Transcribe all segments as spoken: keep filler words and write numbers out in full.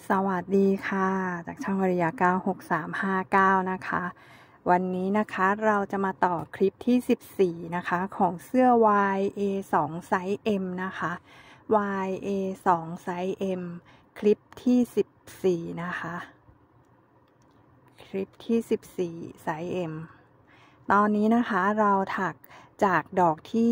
สวัสดีค่ะจากช่องอริยาเก้าหกสามห้าเก้านะคะวันนี้นะคะเราจะมาต่อคลิปที่สิบสี่นะคะของเสื้อ วาย เอ สอง ไซส์ เอ็ม นะคะ วาย เอ สอง ไซส์ เอ็ม คลิปที่สิบสี่นะคะคลิปที่สิบสี่ไซส์ เอ็ม ตอนนี้นะคะเราถักจากดอกที่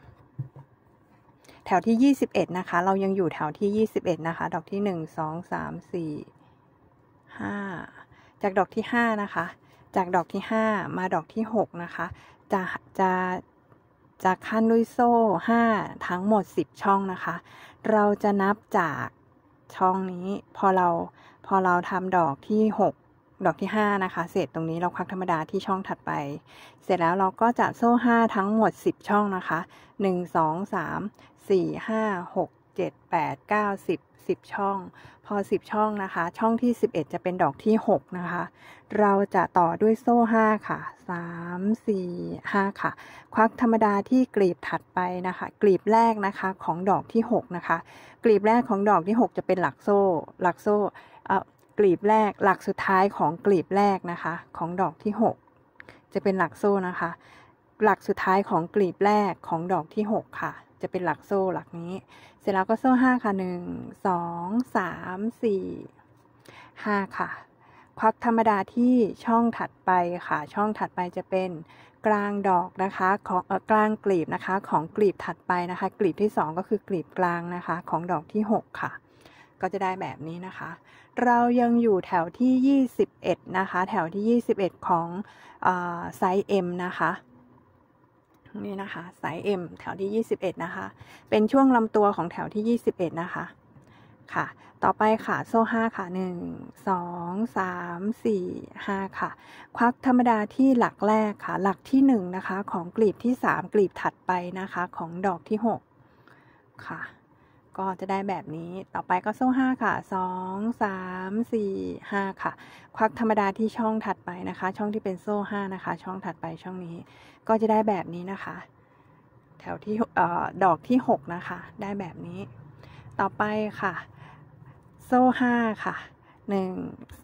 แถวที่ยี่สิบเอ็ดนะคะเรายังอยู่แถวที่ยี่สิบเอ็ดนะคะดอกที่หนึ่ง สอง สาม สี่ ห้าจากดอกที่ห้านะคะจากดอกที่ห้ามาดอกที่หกนะคะจะจะจะขั้นด้วยโซ่ห้าทั้งหมดสิบช่องนะคะเราจะนับจากช่องนี้พอเราพอเราทำดอกที่หกดอกที่ห้านะคะเสร็จตรงนี้เราควักธรรมดาที่ช่องถัดไปเสร็จแล้วเราก็จะโซ่ห้าทั้งหมดสิบช่องนะคะหนึ่ง สอง สาม สี่ ห้า หก เจ็ด แปด เก้า สิบ สิบช่องพอสิบช่องนะคะช่องที่สิบเอ็ดจะเป็นดอกที่หกนะคะเราจะต่อด้วยโซ่ห้าค่ะสาม สี่ ห้าค่ะควักธรรมดาที่กลีบถัดไปนะคะกลีบแรกนะคะของดอกที่หกนะคะกลีบแรกของดอกที่หกจะเป็นหลักโซ่หลักโซ่เอ่อกลีบแรกหลักสุดท้ายของกลีบแรกนะคะของดอกที่หกจะเป็นหลักโซ่นะคะหลักสุดท้ายของกลีบแรกของดอกที่หกค่ะจะเป็นหลักโซ่หลักนี้เสร็จแล้วก็โซ่ห้าค่ะหนึ่ง สอง สาม สี่ ห้าค่ะควักธรรมดาที่ช่องถัดไปค่ะช่องถัดไปจะเป็นกลางดอกนะคะของเอ่อกลางกลีบนะคะของกลีบถัดไปนะคะกลีบที่สองก็คือกลีบกลางนะคะของดอกที่หกค่ะก็จะได้แบบนี้นะคะเรายังอยู่แถวที่ยี่สิบเอ็ดนะคะแถวที่ยี่สิบเอ็ดของเอ่อไซส์ เอ็ม นะคะนี่นะคะไซส์ M แถวที่ยี่สิบเอ็ดนะคะเป็นช่วงลำตัวของแถวที่ยี่สิบเอ็ดนะคะค่ะต่อไปค่ะโซ่ห้าค่ะหนึ่ง สอง สาม สี่ ห้าค่ะควักธรรมดาที่หลักแรกค่ะหลักที่หนึ่งนะคะของกลีบที่สามกลีบถัดไปนะคะของดอกที่หกค่ะก็จะได้แบบนี้ต่อไปก็โซ่ห้าค่ะสอง สาม สี่ ห้าค่ะควักธรรมดาที่ช่องถัดไปนะคะช่องที่เป็นโซ่ห้านะคะช่องถัดไปช่องนี้ก็จะได้แบบนี้นะคะแถวที่เอ่อดอกที่หกนะคะได้แบบนี้ต่อไปค่ะโซ่ห้าค่ะหนึ่ง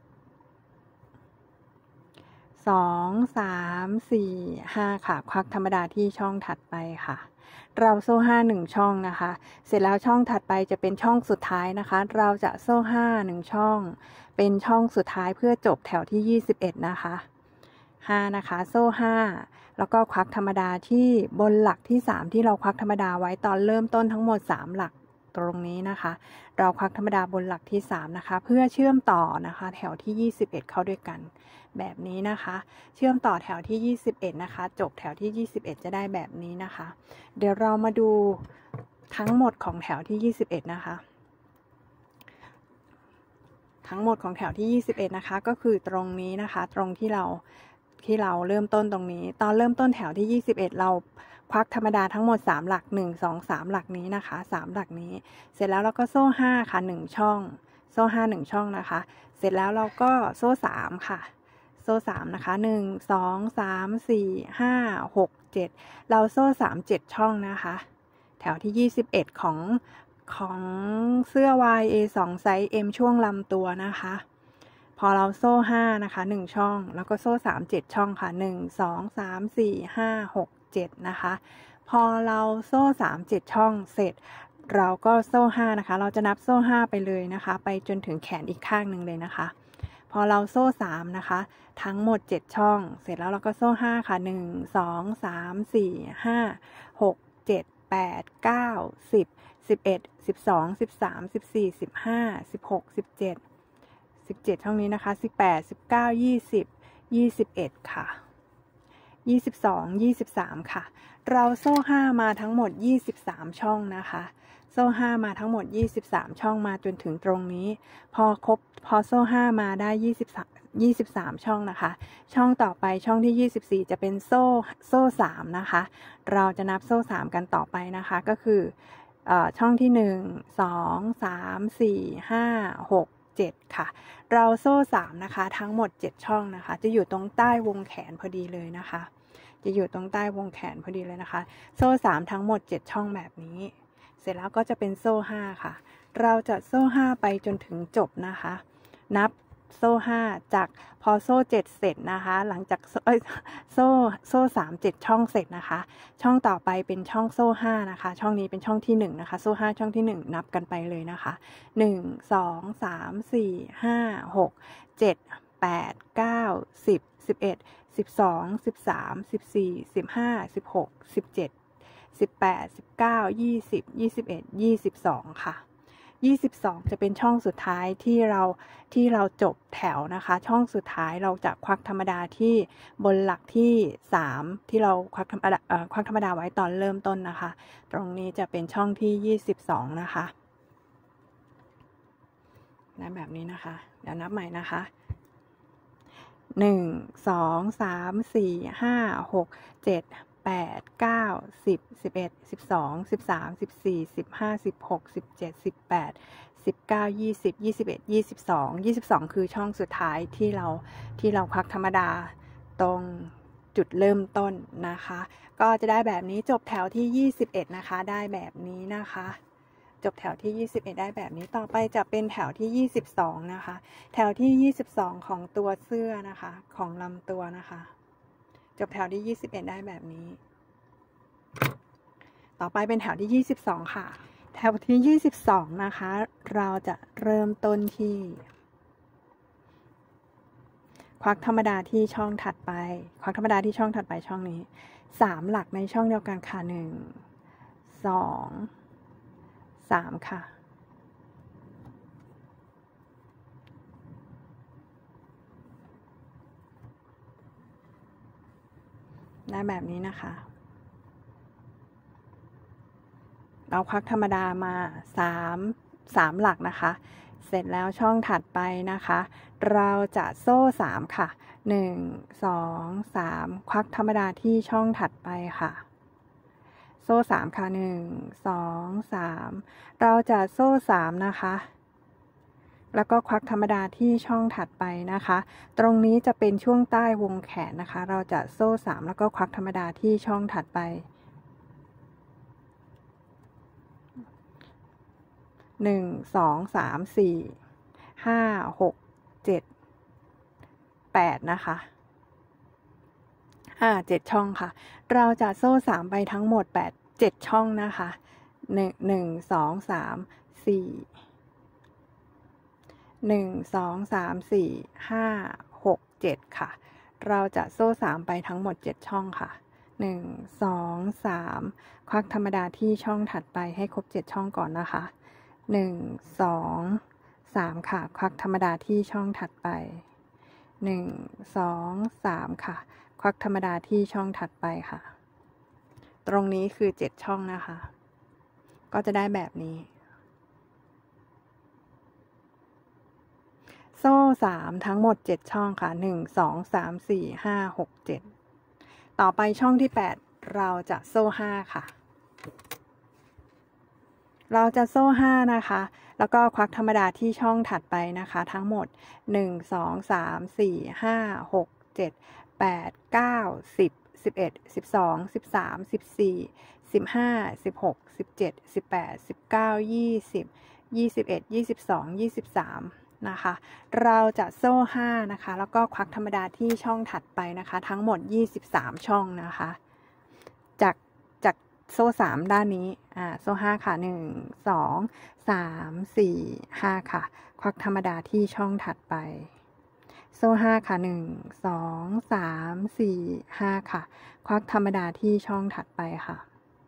สอง สาม สี่ ห้าค่ะควักธรรมดาที่ช่องถัดไปค่ะเราโซ่ห้าหนึ่งช่องนะคะเสร็จแล้วช่องถัดไปจะเป็นช่องสุดท้ายนะคะเราจะโซ่ห้าหนึ่งช่องเป็นช่องสุดท้ายเพื่อจบแถวที่ยี่สิบเอ็ดนะคะห้านะคะโซ่ห้าแล้วก็ควักธรรมดาที่บนหลักที่สามที่เราควักธรรมดาไว้ตอนเริ่มต้นทั้งหมดสามหลักตรงนี้นะคะเราควักธรรมดาบนหลักที่สามนะคะเพื่อเชื่อมต่อนะคะแถวที่ยี่สิบเอ็ดเข้าด้วยกันแบบนี้นะคะเชื่อมต่อแถวที่ยี่สิบเอ็ดนะคะจบแถวที่ยี่สิบเอ็ดจะได้แบบนี้นะคะเดี๋ยวเรามาดูทั้งหมดของแถวที่ยี่สิบเอ็ดนะคะทั้งหมดของแถวที่ยี่สิบเอ็ดนะคะก็คือตรงนี้นะคะตรงที่เราที่เราเริ่มต้นตรงนี้ตอนเริ่มต้นแถวที่ยี่สิบเอ็ดเราควักธรรมดาทั้งหมดสามหลักหนึ่ง สอง สามหลักนี้นะคะสามหลักนี้เสร็จแล้วเราก็โซ่ห้าค่ะหนึ่งช่องโซ่ห้าหนึ่งช่องนะคะเสร็จแล้วเราก็โซ่สามค่ะโซ่สามนะคะหนึ่ง สอง สาม สี่ ห้า หก เจ็ดเราโซ่สาม เจ็ดช่องนะคะแถวที่ยี่สิบเอ็ดของของเสื้อ วาย เอ สอง ไซส์ M ช่วงลำตัวนะคะพอเราโซ่ห้านะคะหนึ่งช่องแล้วก็โซ่สาม เจ็ดช่องค่ะหนึ่ง สอง สาม สี่ ห้า หก เจ็ดนะคะพอเราโซ่สาม เจ็ดช่องเสร็จเราก็โซ่ห้านะคะเราจะนับโซ่ห้าไปเลยนะคะไปจนถึงแขนอีกข้างหนึ่งเลยนะคะพอเราโซ่สามนะคะทั้งหมดเจ็ดช่องเสร็จแล้วเราก็โซ่ห้าค่ะหนึ่ง สอง สาม สี่ ห้า หก เจ็ด แปด เก้า สิบ สิบเอ็ด สิบสอง สิบสาม สิบสี่ สิบห้า สิบหก สิบเจ็ด สิบเจ็ดช่องนี้นะคะสิบแปด สิบเก้า ยี่สิบ ยี่สิบเอ็ดค่ะยี่สิบสอง ยี่สิบสามค่ะเราโซ่ห้ามาทั้งหมดยี่สิบสามช่องนะคะโซ่ห้ามาทั้งหมดยี่สิบสามช่องมาจนถึงตรงนี้พอครบพอโซ่ห้ามาได้ยี่สิบสาม ยี่สิบสามช่องนะคะช่องต่อไปช่องที่ยี่สิบสี่จะเป็นโซ่โซ่สามนะคะเราจะนับโซ่สามกันต่อไปนะคะก็คือเอ่อช่องที่หนึ่ง สอง สาม สี่ ห้า หก เจ็ดค่ะเราโซ่สามนะคะทั้งหมดเจ็ดช่องนะคะจะอยู่ตรงใต้วงแขนพอดีเลยนะคะจะอยู่ตรงใต้วงแขนพอดีเลยนะคะโซ่สามทั้งหมดเจ็ดช่องแบบนี้เสร็จแล้วก็จะเป็นโซ่ห้าค่ะเราจะโซ่ห้าไปจนถึงจบนะคะนับโซ่ห้าจากพอโซ่เจ็ดเสร็จนะคะหลังจากเอ้ยโซ่โซ่สามเจ็ดช่องเสร็จนะคะช่องต่อไปเป็นช่องโซ่ห้านะคะช่องนี้เป็นช่องที่หนึ่งนะคะโซ่ห้าช่องที่หนึ่งนับกันไปเลยนะคะหนึ่ง สอง สาม สี่ ห้า หก เจ็ด แปด เก้า สิบ สิบเอ็ด สิบสอง สิบสาม สิบสี่ สิบห้า สิบหก สิบเจ็ด สิบแปด สิบเก้า ยี่สิบ ยี่สิบเอ็ด ยี่สิบสองค่ะยี่สิบสองจะเป็นช่องสุดท้ายที่เราที่เราจบแถวนะคะช่องสุดท้ายเราจะควักธรรมดาที่บนหลักที่สามที่เราควักธรรมดาเอ่อควักธรรมดาไว้ตอนเริ่มต้นนะคะตรงนี้จะเป็นช่องที่ยี่สิบสองนะคะนะแบบนี้นะคะเดี๋ยวนับใหม่นะคะหนึ่ง สอง สาม สี่ ห้า หก เจ็ด แปด เก้า สิบ สิบเอ็ด สิบสอง สิบสาม สิบสี่ สิบห้า สิบหก สิบเจ็ด สิบแปด สิบเก้า ยี่สิบ ยี่สิบเอ็ด ยี่สิบสอง ยี่สิบสองคือช่องสุดท้ายที่เราที่เราควักธรรมดาตรงจุดเริ่มต้นนะคะก็จะได้แบบนี้จบแถวที่ยี่สิบเอ็ดนะคะได้แบบนี้นะคะจบแถวที่ยี่สิบเอ็ดได้แบบนี้ต่อไปจะเป็นแถวที่ยี่สิบสองนะคะแถวที่ยี่สิบสองของตัวเสื้อนะคะของลำตัวนะคะจบแถวที่ยี่สิบเอ็ดได้แบบนี้ต่อไปเป็นแถวที่ยี่สิบสองค่ะแถวที่ยี่สิบสองนะคะเราจะเริ่มต้นที่ควักธรรมดาที่ช่องถัดไปควักธรรมดาที่ช่องถัดไปช่องนี้สามหลักในช่องเดียวกันค่ะหนึ่ง สอง สามค่ะได้แบบนี้นะคะเราควักธรรมดามาสาม สามหลักนะคะเสร็จแล้วช่องถัดไปนะคะเราจะโซ่สามค่ะหนึ่ง สอง สามควักธรรมดาที่ช่องถัดไปค่ะโซ่สามค่ะหนึ่ง สอง สามเราจะโซ่สามนะคะแล้วก็ควักธรรมดาที่ช่องถัดไปนะคะตรงนี้จะเป็นช่วงใต้วงแขนนะคะเราจะโซ่สามแล้วก็ควักธรรมดาที่ช่องถัดไปหนึ่ง สอง สาม สี่ ห้า หก เจ็ด แปดนะคะอ่าเจ็ดช่องค่ะเราจะโซ่สามไปทั้งหมดแปด เจ็ดช่องนะคะหนึ่ง หนึ่ง สอง สาม สี่ หนึ่ง สอง สาม สี่ ห้า หก เจ็ดค่ะเราจะโซ่สามไปทั้งหมดเจ็ดช่องค่ะหนึ่ง สอง สามควักธรรมดาที่ช่องถัดไปให้ครบเจ็ดช่องก่อนนะคะหนึ่ง สอง สามค่ะควักธรรมดาที่ช่องถัดไปหนึ่ง สอง สามค่ะควักธรรมดาที่ช่องถัดไปค่ะตรงนี้คือเจ็ดช่องนะคะก็จะได้แบบนี้โซ่สามทั้งหมดเจ็ดช่องค่ะหนึ่ง สอง สาม สี่ ห้า หก เจ็ดต่อไปช่องที่แปดเราจะโซ่ห้าค่ะเราจะโซ่ห้านะคะแล้วก็ควักธรรมดาที่ช่องถัดไปนะคะทั้งหมดหนึ่ง สอง สาม สี่ ห้า หก เจ็ด แปด เก้า สิบ สิบเอ็ด สิบสอง สิบสาม สิบสี่ สิบห้า สิบหก สิบเจ็ด สิบแปด สิบเก้า ยี่สิบ ยี่สิบเอ็ด ยี่สิบสอง ยี่สิบสามนะคะเราจะโซ่ห้านะคะแล้วก็ควักธรรมดาที่ช่องถัดไปนะคะทั้งหมดยี่สิบสามช่องนะคะจากจากโซ่สามด้านนี้อ่าโซ่ห้าค่ะหนึ่ง สอง สาม สี่ ห้าค่ะควักธรรมดาที่ช่องถัดไปโซ่ห้าค่ะหนึ่ง สอง สาม สี่ ห้าค่ะควักธรรมดาที่ช่องถัดไปค่ะ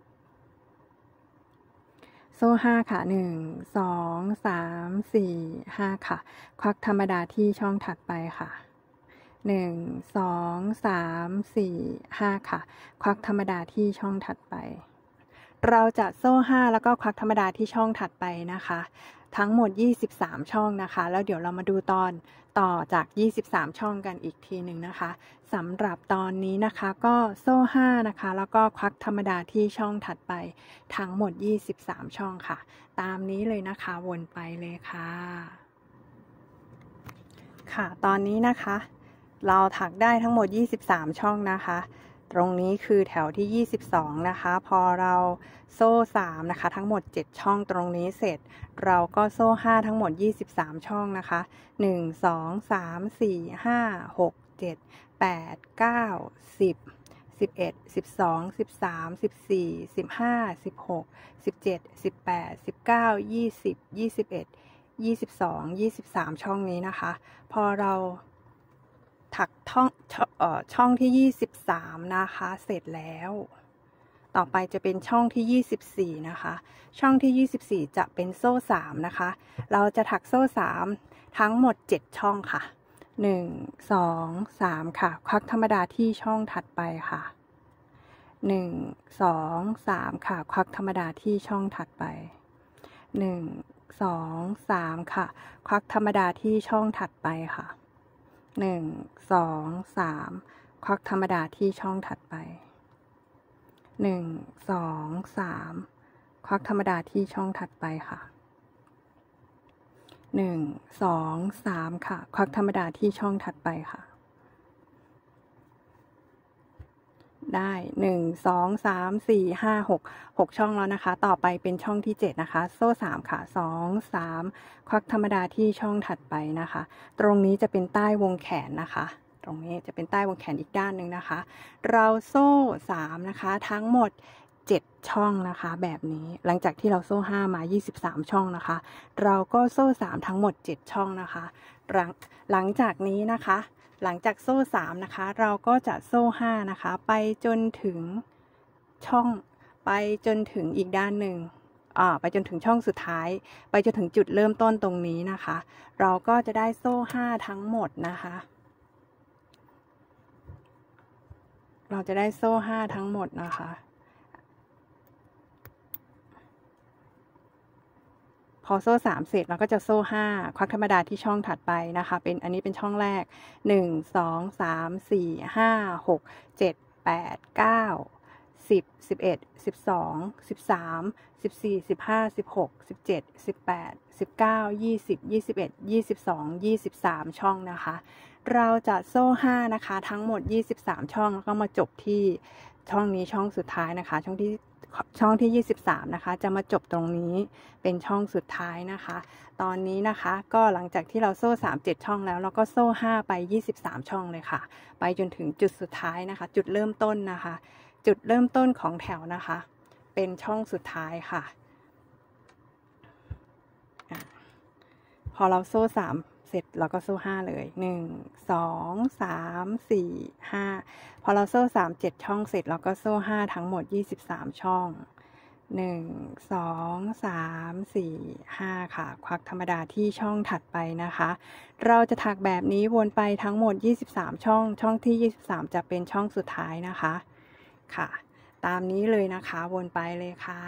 โซ่ห้าค่ะหนึ่ง สอง สาม สี่ ห้าค่ะควักธรรมดาที่ช่องถัดไปค่ะหนึ่ง สอง สาม สี่ ห้าค่ะควักธรรมดาที่ช่องถัดไปเราจะโซ่ห้าแล้วก็ควักธรรมดาที่ช่องถัดไปนะคะทั้งหมดยี่สิบสามช่องนะคะแล้วเดี๋ยวเรามาดูตอนต่อจากยี่สิบสามช่องกันอีกทีหนึ่งนะคะสำหรับตอนนี้นะคะก็โซ่ห้านะคะแล้วก็ควักธรรมดาที่ช่องถัดไปทั้งหมดยี่สิบสามช่องค่ะตามนี้เลยนะคะวนไปเลยค่ะค่ะตอนนี้นะคะเราถักได้ทั้งหมดยี่สิบสามช่องนะคะตรงนี้คือแถวที่ยี่สิบสองนะคะพอเราโซ่สามนะคะทั้งหมดเจ็ดช่องตรงนี้เสร็จเราก็โซ่ห้าทั้งหมดยี่สิบสามช่องนะคะหนึ่ง สอง สาม สี่ ห้า หก เจ็ด แปด เก้า สิบ สิบเอ็ด สิบสอง สิบสาม สิบสี่ สิบห้า สิบหก สิบเจ็ด สิบแปด สิบเก้า ยี่สิบ ยี่สิบเอ็ด ยี่สิบสอง ยี่สิบสามช่องนี้นะคะพอเราถักช่องเอ่อช่องที่ยี่สิบสามนะคะเสร็จแล้วต่อไปจะเป็นช่องที่ยี่สิบสี่นะคะช่องที่ยี่สิบสี่จะเป็นโซ่สามนะคะเราจะถักโซ่สามทั้งหมดเจ็ดช่องค่ะหนึ่ง สอง สามค่ะควักธรรมดาที่ช่องถัดไปค่ะหนึ่ง สอง สามค่ะควักธรรมดาที่ช่องถัดไปหนึ่ง สอง สามค่ะควักธรรมดาที่ช่องถัดไปค่ะหนึ่ง สอง สามควักธรรมดาที่ช่องถัดไปหนึ่ง สอง สามควักธรรมดาที่ช่องถัดไปค่ะหนึ่ง สอง สามค่ะควักธรรมดาที่ช่องถัดไปค่ะได้หนึ่ง สอง สาม สี่ ห้า หก หกช่องแล้วนะคะต่อไปเป็นช่องที่เจ็ดนะคะโซ่สามค่ะสอง สามควักธรรมดาที่ช่องถัดไปนะคะตรงนี้จะเป็นใต้วงแขนนะคะตรงนี้จะเป็นใต้วงแขนอีกด้านหนึ่งนะคะเราโซ่สามนะคะทั้งหมดเจ็ดช่องนะคะแบบนี้หลังจากที่เราโซ่ห้ามายี่สิบสามช่องนะคะเราก็โซ่สามทั้งหมดเจ็ดช่องนะคะหลังหลังจากนี้นะคะหลังจากโซ่สามนะคะเราก็จะโซ่ห้านะคะไปจนถึงช่องไปจนถึงอีกด้านหนึ่งอ่าไปจนถึงช่องสุดท้ายไปจนถึงจุดเริ่มต้นตรงนี้นะคะเราก็จะได้โซ่ห้าทั้งหมดนะคะเราจะได้โซ่ห้าทั้งหมดนะคะพอโซ่สามเสร็จเราก็จะโซ่ห้าควักธรรมดาที่ช่องถัดไปนะคะเป็นอันนี้เป็นช่องแรกหนึ่ง สอง สาม สี่ ห้า หก เจ็ด แปด เก้า สิบ สิบเอ็ด สิบสอง สิบสาม สิบสี่ สิบห้า สิบหก สิบเจ็ด สิบแปด สิบเก้า ยี่สิบ ยี่สิบเอ็ด ยี่สิบสอง ยี่สิบสามช่องนะคะเราจะโซ่ห้านะคะทั้งหมดยี่สิบสามช่องแล้วก็มาจบที่ช่องนี้ช่องสุดท้ายนะคะช่องที่ช่องที่ยี่สิบสามนะคะจะมาจบตรงนี้เป็นช่องสุดท้ายนะคะตอนนี้นะคะก็หลังจากที่เราโซ่สาม เจ็ดช่องแล้วเราก็โซ่ห้าไปยี่สิบสามช่องเลยค่ะไปจนถึงจุดสุดท้ายนะคะจุดเริ่มต้นนะคะจุดเริ่มต้นของแถวนะคะเป็นช่องสุดท้ายค่ะพอเราโซ่สามเสร็จเราก็โซ่ห้าเลยหนึ่ง สอง สาม สี่ ห้าพอเราโซ่สาม เจ็ดช่องเสร็จเราก็โซ่ห้าทั้งหมดยี่สิบสามช่องหนึ่ง สอง สาม สี่ ห้าค่ะควักธรรมดาที่ช่องถัดไปนะคะเราจะถักแบบนี้วนไปทั้งหมดยี่สิบสามช่องช่องที่ยี่สิบสามจะเป็นช่องสุดท้ายนะคะค่ะตามนี้เลยนะคะวนไปเลยค่ะ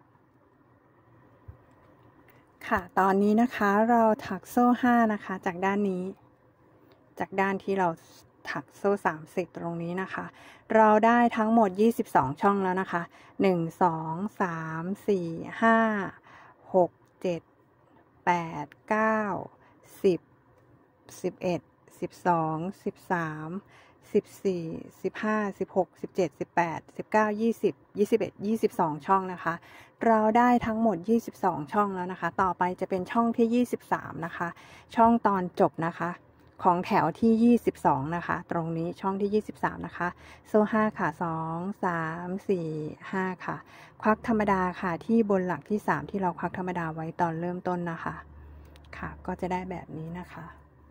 ค่ะตอนนี้นะคะเราถักโซ่ห้านะคะจากด้านนี้จากด้านที่เราถักโซ่สามเสร็จตรงนี้นะคะเราได้ทั้งหมดยี่สิบสองช่องแล้วนะคะหนึ่ง สอง สาม สี่ ห้า หก เจ็ด แปด เก้า สิบ สิบเอ็ด สิบสอง สิบสาม สิบสี่ สิบห้า สิบหก สิบเจ็ด สิบแปด สิบเก้า ยี่สิบ ยี่สิบเอ็ด ยี่สิบสองช่องนะคะเราได้ทั้งหมดยี่สิบสองช่องแล้วนะคะต่อไปจะเป็นช่องที่ยี่สิบสามนะคะช่องตอนจบนะคะของแถวที่ยี่สิบสองนะคะตรงนี้ช่องที่ยี่สิบสามนะคะโซ่ห้าค่ะสอง สาม สี่ ห้าค่ะควักธรรมดาค่ะที่บนหลักที่สามที่เราควักธรรมดาไว้ตอนเริ่มต้นนะคะค่ะก็จะได้แบบนี้นะคะ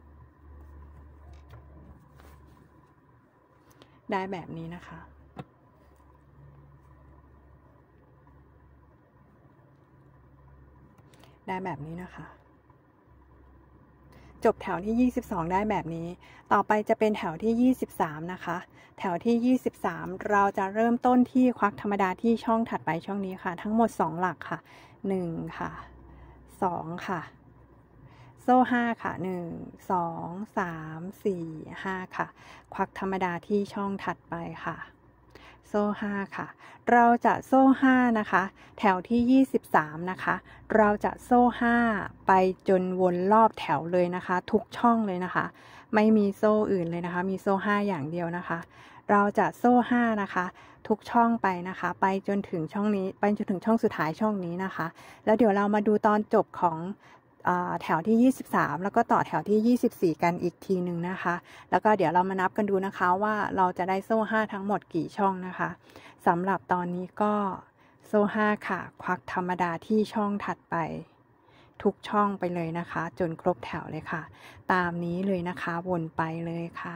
ได้แบบนี้นะคะได้แบบนี้นะคะจบแถวที่ยี่สิบสองได้แบบนี้ต่อไปจะเป็นแถวที่ยี่สิบสามนะคะแถวที่ยี่สิบสามเราจะเริ่มต้นที่ควักธรรมดาที่ช่องถัดไปช่องนี้ค่ะทั้งหมดสองหลักค่ะหนึ่งค่ะสองค่ะโซ่ห้าค่ะหนึ่ง สอง สาม สี่ ห้าค่ะควักธรรมดาที่ช่องถัดไปค่ะโซ่ห้าค่ะเราจะโซ่ห้านะคะแถวที่ยี่สิบสามนะคะเราจะโซ่ห้าไปจนวนรอบแถวเลยนะคะทุกช่องเลยนะคะไม่มีโซ่อื่นเลยนะคะมีโซ่ห้าอย่างเดียวนะคะเราจะโซ่ห้านะคะทุกช่องไปนะคะไปจนถึงช่องนี้ไปจนถึงช่องสุดท้ายช่องนี้นะคะแล้วเดี๋ยวเรามาดูตอนจบของแถวที่ยี่สิบสามแล้วก็ต่อแถวที่ยี่สิบสี่กันอีกทีหนึ่งนะคะแล้วก็เดี๋ยวเรามานับกันดูนะคะว่าเราจะได้โซ่ห้าทั้งหมดกี่ช่องนะคะสำหรับตอนนี้ก็โซ่ห้าค่ะควักธรรมดาที่ช่องถัดไปทุกช่องไปเลยนะคะจนครบแถวเลยค่ะตามนี้เลยนะคะวนไปเลยค่ะ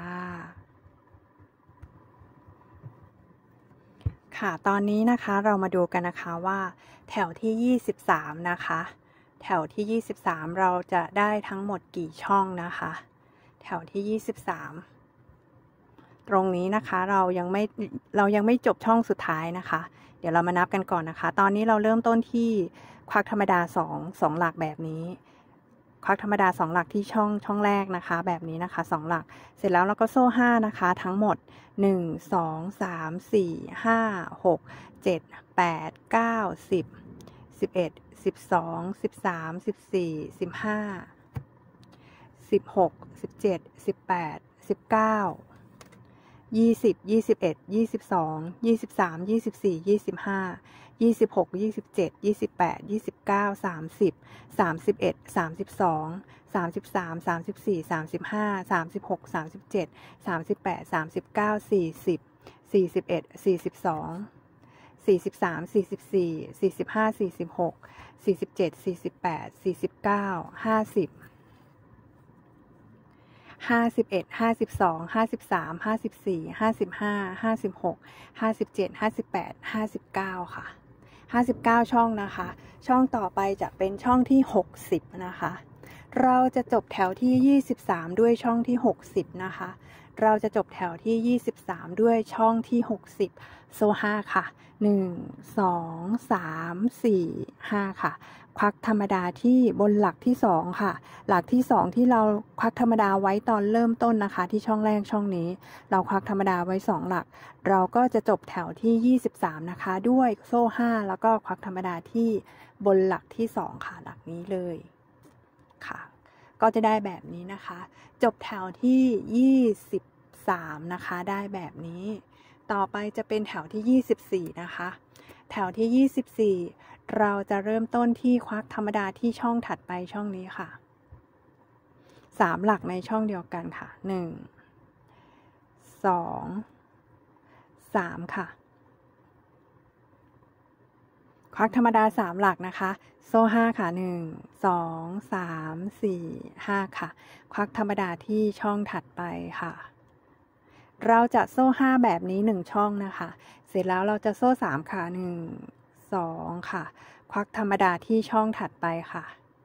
ค่ะตอนนี้นะคะเรามาดูกันนะคะว่าแถวที่ยี่สิบสามนะคะแถวที่ยี่สิบสามเราจะได้ทั้งหมดกี่ช่องนะคะแถวที่ยี่สิบสามตรงนี้นะคะเรายังไม่เรายังไม่จบช่องสุดท้ายนะคะเดี๋ยวเรามานับกันก่อนนะคะตอนนี้เราเริ่มต้นที่ควักธรรมดาสองสองหลักแบบนี้ควักธรรมดาสองหลักที่ช่องช่องแรกนะคะแบบนี้นะคะสองหลักเสร็จแล้วเราก็โซ่ห้านะคะทั้งหมดหนึ่ง สอง สาม สี่ ห้า หก เจ็ด แปด เก้า สิบ สิบเอ็ด สิบสอง สิบสาม สิบสี่ สิบห้า สิบหก สิบเจ็ด สิบแปด สิบเก้า ยี่สิบ ยี่สิบเอ็ด ยี่สิบสอง ยี่สิบสาม ยี่สิบสี่ ยี่สิบห้า ยี่สิบหก ยี่สิบเจ็ด ยี่สิบแปด ยี่สิบเก้า สามสิบ สามสิบเอ็ด สามสิบสอง สามสิบสาม สามสิบสี่ สามสิบห้า สามสิบหก สามสิบเจ็ด สามสิบแปด สามสิบเก้า สี่สิบ สี่สิบเอ็ด สี่สิบสอง สี่สิบสาม สี่สิบสี่ สี่สิบห้า สี่สิบหก สี่สิบเจ็ด สี่สิบแปด สี่สิบเก้า ห้าสิบ ห้าสิบเอ็ด ห้าสิบสอง ห้าสิบสาม ห้าสิบสี่ ห้าสิบห้า ห้าสิบหก ห้าสิบเจ็ด ห้าสิบแปด ห้าสิบเก้าค่ะห้าสิบเก้าช่องนะคะช่องต่อไปจะเป็นช่องที่หกสิบนะคะเราจะจบแถวที่ยี่สิบสามด้วยช่องที่หกสิบนะคะเราจะจบแถวที่ยี่สิบสามด้วยช่องที่หกสิบโซ่ห้าค่ะหนึ่ง สอง สาม สี่ ห้าค่ะควักธรรมดาที่บนหลักที่สองค่ะหลักที่สองที่เราควักธรรมดาไว้ตอนเริ่มต้นนะคะที่ช่องแรกช่องนี้เราควักธรรมดาไว้สองหลักเราก็จะจบแถวที่ยี่สิบสามนะคะด้วยโซ่ห้าแล้วก็ควักธรรมดาที่บนหลักที่สองค่ะหลักนี้เลยค่ะก็จะได้แบบนี้นะคะจบแถวที่ยี่สิบสามนะคะได้แบบนี้ต่อไปจะเป็นแถวที่ยี่สิบสี่นะคะแถวที่ยี่สิบสี่เราจะเริ่มต้นที่ควักธรรมดาที่ช่องถัดไปช่องนี้ค่ะสามหลักในช่องเดียวกันค่ะหนึ่ง สอง สามค่ะควักธรรมดาสามหลักนะคะโซ่ห้าค่ะหนึ่ง สอง สาม สี่ ห้าค่ะควักธรรมดาที่ช่องถัดไปค่ะเราจะโซ่ห้าแบบนี้หนึ่งช่องนะคะเสร็จแล้วเราจะโซ่สามค่ะหนึ่ง สองค่ะควักธรรมดาที่ช่องถัดไปค่ะ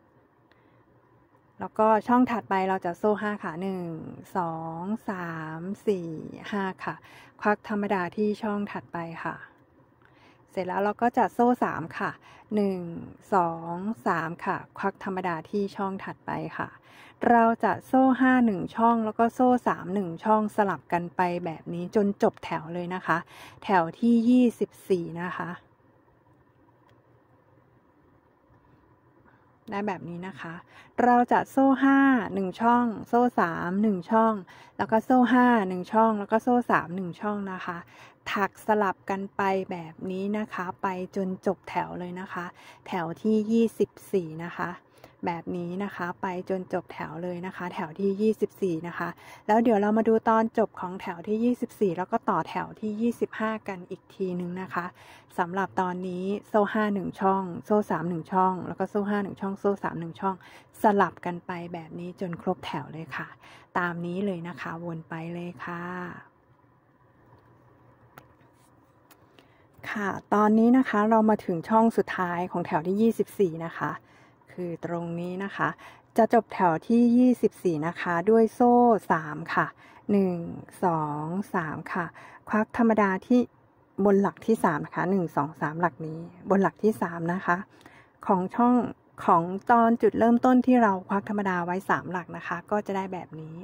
แล้วก็ช่องถัดไปเราจะโซ่ห้าค่ะหนึ่ง สอง สาม สี่ ห้าค่ะควักธรรมดาที่ช่องถัดไปค่ะเสร็จแล้วเราก็จะโซ่สามค่ะหนึ่ง สอง สามค่ะควักธรรมดาที่ช่องถัดไปค่ะเราจะโซ่ห้าหนึ่งช่องแล้วก็โซ่สามหนึ่งช่องสลับกันไปแบบนี้จนจบแถวเลยนะคะแถวที่ยี่สิบสี่นะคะได้แบบนี้นะคะเราจะโซ่ห้าหนึ่งช่องโซ่สามหนึ่งช่องแล้วก็โซ่ห้าหนึ่งช่องแล้วก็โซ่สามหนึ่งช่องนะคะถักสลับกันไปแบบนี้นะคะไปจนจบแถวเลยนะคะแถวที่ยี่สิบสี่นะคะแบบนี้นะคะไปจนจบแถวเลยนะคะแถวที่ยี่สิบสี่นะคะแล้วเดี๋ยวเรามาดูตอนจบของแถวที่ยี่สิบสี่แล้วก็ต่อแถวที่ยี่สิบห้ากันอีกทีนึงนะคะสำหรับตอนนี้โซ่ห้าหนึ่งช่องโซ่สามหนึ่งช่องแล้วก็โซ่ห้าหนึ่งช่องโซ่สามหนึ่งช่องสลับกันไปแบบนี้จนครบแถวเลยค่ะตามนี้เลยนะคะวนไปเลยค่ะค่ะตอนนี้นะคะเรามาถึงช่องสุดท้ายของแถวที่ยี่สิบสี่นะคะคือตรงนี้นะคะจะจบแถวที่ยี่สิบสี่นะคะด้วยโซ่สามค่ะหนึ่ง สอง สามค่ะควักธรรมดาที่บนหลักที่สามนะคะหนึ่ง สอง สามหลักนี้บนหลักที่สามนะคะของช่องของตอนจุดเริ่มต้นที่เราควักธรรมดาไว้สามหลักนะคะก็จะได้แบบนี้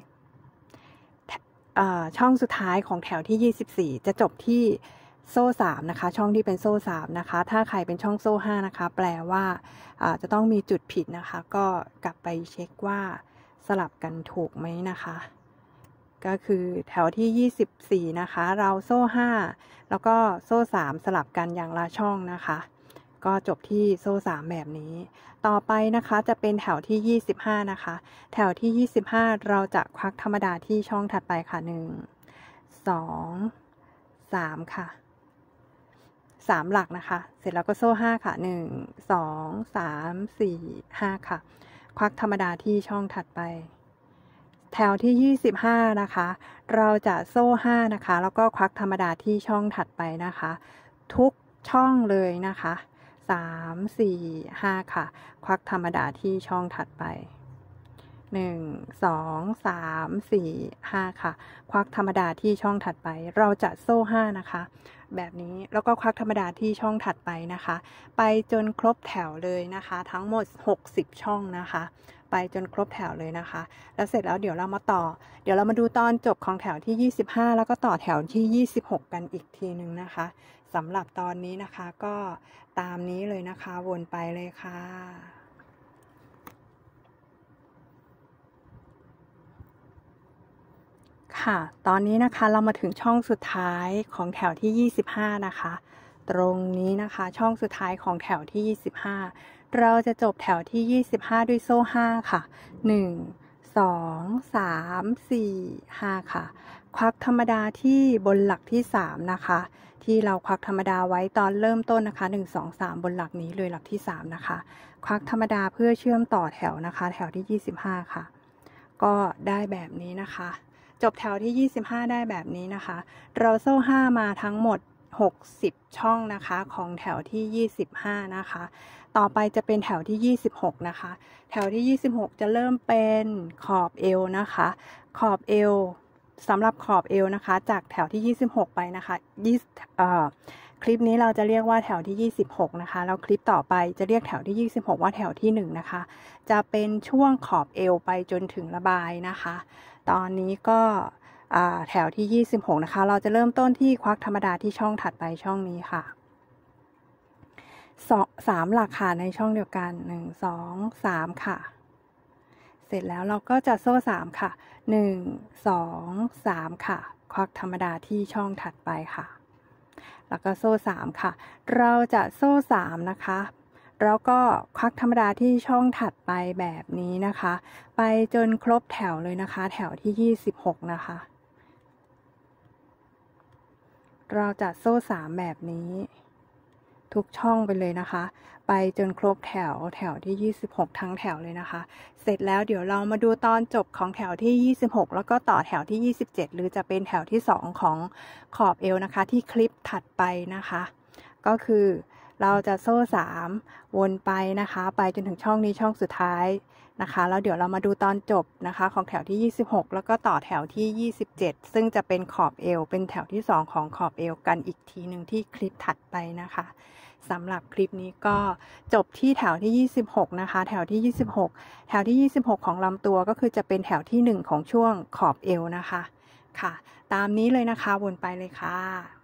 ช่องสุดท้ายของแถวที่ยี่สิบสี่จะจบที่โซ่สามนะคะช่องที่เป็นโซ่สามนะคะถ้าใครเป็นช่องโซ่ห้านะคะแปลว่าจะต้องมีจุดผิดนะคะก็กลับไปเช็คว่าสลับกันถูกไหมนะคะก็คือแถวที่ยี่สิบสี่นะคะเราโซ่ห้าแล้วก็โซ่สามสลับกันอย่างละช่องนะคะก็จบที่โซ่สามแบบนี้ต่อไปนะคะจะเป็นแถวที่ยี่สิบห้านะคะแถวที่ยี่สิบห้าเราจะควักธรรมดาที่ช่องถัดไปค่ะหนึ่ง สอง สามค่ะสามหลักนะคะเสร็จแล้วก็โซ่ห้าค่ะหนึ่ง สอง สาม สี่ ห้าค่ะควักธรรมดาที่ช่องถัดไปแถวที่ยี่สิบห้านะคะเราจะโซ่ห้านะคะแล้วก็ควักธรรมดาที่ช่องถัดไปนะคะทุกช่องเลยนะคะสาม สี่ ห้าค่ะควักธรรมดาที่ช่องถัดไปหนึ่ง สอง สาม สี่ ห้าค่ะควักธรรมดาที่ช่องถัดไปเราจะโซ่ห้านะคะแบบนี้แล้วก็ควักธรรมดาที่ช่องถัดไปนะคะไปจนครบแถวเลยนะคะทั้งหมดหกสิบช่องนะคะไปจนครบแถวเลยนะคะแล้วเสร็จแล้วเดี๋ยวเรามาต่อเดี๋ยวเรามาดูตอนจบของแถวที่ยี่สิบห้าแล้วก็ต่อแถวที่ยี่สิบหกกันอีกทีนึงนะคะสำหรับตอนนี้นะคะก็ตามนี้เลยนะคะวนไปเลยค่ะค่ะตอนนี้นะคะเรามาถึงช่องสุดท้ายของแถวที่ยี่สิบห้านะคะตรงนี้นะคะช่องสุดท้ายของแถวที่ยี่สิบห้าเราจะจบแถวที่ยี่สิบห้าด้วยโซ่ห้าค่ะหนึ่ง สอง สาม สี่ ห้าค่ะควักธรรมดาที่บนหลักที่สามนะคะที่เราควักธรรมดาไว้ตอนเริ่มต้นนะคะหนึ่ง สอง สามบนหลักนี้เลยหลักที่สามนะคะควักธรรมดาเพื่อเชื่อมต่อแถวนะคะแถวที่ยี่สิบห้าค่ะก็ได้แบบนี้นะคะจบแถวที่ยี่สิบห้าได้แบบนี้นะคะเราโซ่ห้ามาทั้งหมดหกสิบช่องนะคะของแถวที่ยี่สิบห้านะคะต่อไปจะเป็นแถวที่ยี่สิบหกนะคะแถวที่ยี่สิบหกจะเริ่มเป็นขอบเอวนะคะขอบเอวสำหรับขอบเอวนะคะจากแถวที่ยี่สิบหกไปนะคะเอ่อคลิปนี้เราจะเรียกว่าแถวที่ยี่สิบหกนะคะแล้วคลิปต่อไปจะเรียกแถวที่ยี่สิบหกว่าแถวที่หนึ่งนะคะจะเป็นช่วงขอบเอวไปจนถึงระบายนะคะตอนนี้ก็แถวที่ยี่สิบหกนะคะเราจะเริ่มต้นที่ควักธรรมดาที่ช่องถัดไปช่องนี้ค่ะสอง สามหลักค่ะในช่องเดียวกันหนึ่ง สอง สามค่ะเสร็จแล้วเราก็จะโซ่สามค่ะหนึ่ง สอง สามค่ะควักธรรมดาที่ช่องถัดไปค่ะแล้วก็โซ่สามค่ะเราจะโซ่สามนะคะแล้วก็ควักธรรมดาที่ช่องถัดไปแบบนี้นะคะไปจนครบแถวเลยนะคะแถวที่ยี่สิบหกนะคะเราจะโซ่สามแบบนี้ทุกช่องไปเลยนะคะไปจนครบแถวแถวที่ยี่สิบหกทั้งแถวเลยนะคะเสร็จแล้วเดี๋ยวเรามาดูตอนจบของแถวที่ยี่สิบหกแล้วก็ต่อแถวที่ยี่สิบเจ็ดหรือจะเป็นแถวที่สองของขอบเอวนะคะที่คลิปถัดไปนะคะก็คือเราจะโซ่สามวนไปนะคะไปจนถึงช่องนี้ช่องสุดท้ายนะคะแล้วเดี๋ยวเรามาดูตอนจบนะคะของแถวที่ยี่สิบหกแล้วก็ต่อแถวที่ยี่สิบเจ็ดซึ่งจะเป็นขอบเอวเป็นแถวที่สองของขอบเอวกันอีกทีหนึ่งที่คลิปถัดไปนะคะสำหรับคลิปนี้ก็จบที่แถวที่ยี่สิบหกนะคะแถวที่ยี่สิบหกแถวที่ยี่สิบหกของลำตัวก็คือจะเป็นแถวที่หนึ่งของช่วงขอบเอวนะคะค่ะตามนี้เลยนะคะวนไปเลยค่ะ